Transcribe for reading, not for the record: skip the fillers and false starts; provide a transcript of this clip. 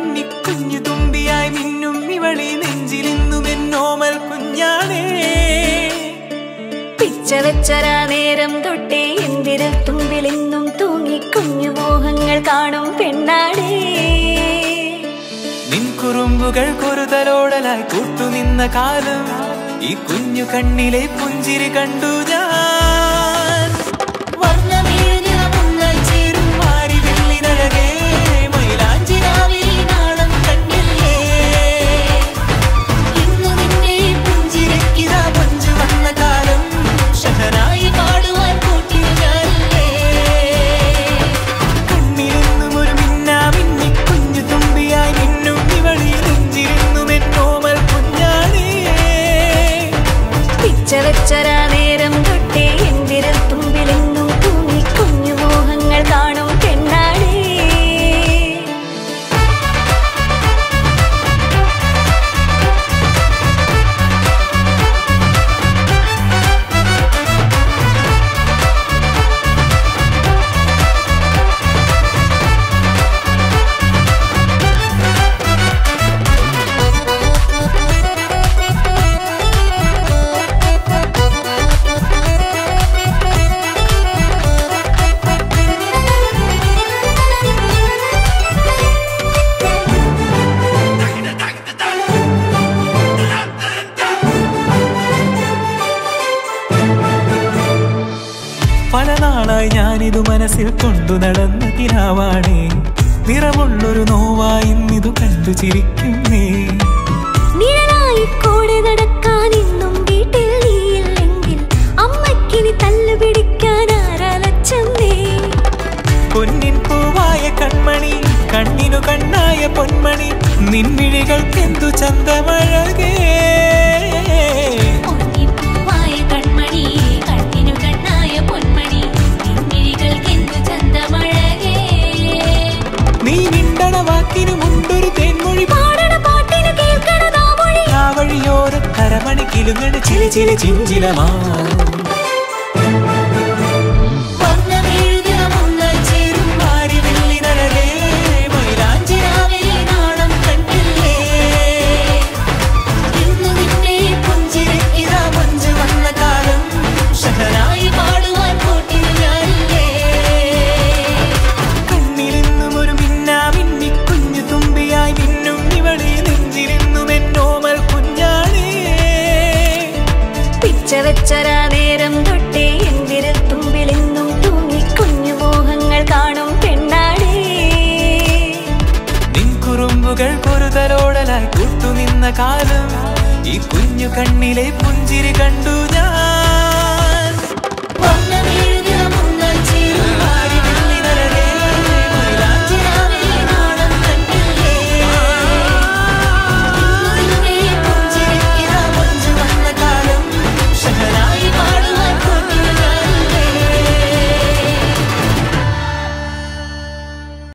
മിന്നി കുഞ്ഞു തുമ്പിയായി മിന്നും ഇവളെ നെഞ്ചിലിന്നും എന്നോമൽ കുഞ്ഞാണേ പിച്ച വെച്ചരാ നേരം തൊട്ടേ എന്തിരൽ തുമ്പിലെന്നും തൂങ്ങി കുഞ്ഞു മോഹങ്ങൾ കാണും പെണ്ണാടേ നിൻ കുറുമ്പുകൾ കുറുതലോടലായി കൂട്ടുനിന്ന കാലം ഈ കുഞ്ഞു കണ്ണിലെ പുഞ്ചിരി കണ്ടു ഞാൻ വർണ്ണമേനിറമുങ്ങൾ ചേരും മാറി വെള്ളിനഴകേ മൈലാഞ്ചിരാവിൽ നാളം കണ്ടില്ലേ ഇന്നു നിന്നെ പുഞ്ചിരിക്കിതാ പഞ്ചു വന്ന കാലം ഷഹനായി പാടുവാൻ കൂട്ടിയ ഞാനില്ലേ കണ്ണിലെന്നും ഒരു മിന്നാ മിന്നി കുഞ്ഞു തുമ്പിയായി മിന്നും ഇവളെ നെഞ്ചിരുന്നും എന്നോമൽ കുഞ്ഞാണേ പിച്ച വെച്ചരാ നേരം തൊട്ടേ എന്തിരൽ തുമ്പിലെന്നും തൂങ്ങി കുഞ്ഞു മോഹങ്ങൾ കാണും പെണ്ണാടേ പല നാളായി ഞാനിതു മനസ്സിൽ കൊണ്ടു നടന്ന കിനാവാണേ നിറമുള്ളൊരു നോവായി ഇന്നിതു കണ്ടു ചിരിക്കുന്നേ നിഴലായി കൂടെ നടക്കാൻ ഇന്നും വീട്ടിൽ നീയില്ലെങ്കിൽ അമ്മക്കിനി തല്ലു പിടിക്കാൻ ആരാലച്ചമ്മേ പൊന്നിൻ പൂവായ കൺമണി കണ്ണിനു കണ്ണായ പൊന്മണി നിൻമിഴികൾക്കെന്തു ചന്തമഴകേ പൂവായ കൺമണി കണ്ണിനു കണ്ണായ പൊന്മണി നിൻമിഴികൾക്കെന്തു ചന്തമഴകേ നീ മിണ്ടണ വാക്കിനു മുണ്ടൊരു തേൻമൊഴി പാടണ പാട്ടിനു കേൾക്കണതാ മൊഴി ആ വഴിയോര കരമണി കിലുങ്ങണ ചിലി ചിലി ചിഞ്ചിലമാ വെച്ചരാ നേരം തൊട്ടേ എന്തിരൽ തുമ്പിലെന്നും തൂങ്ങി കുഞ്ഞു മോഹങ്ങൾ കാണും പെണ്ണാടേ നിൻ കുറുമ്പുകൾ കുറുതലോടലായി കൂട്ടുനിന്ന കാലം ഈ കുഞ്ഞു കണ്ണിലെ പുഞ്ചിരി കണ്ടു ഞാൻ